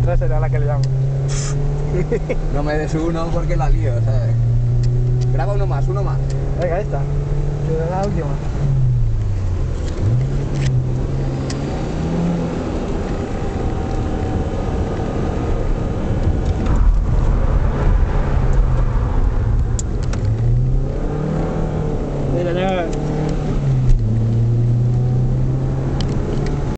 3 sería la que le llamo. No me des uno porque la lío, ¿sabes? Graba uno más, uno más. Venga, esta. Que es la última.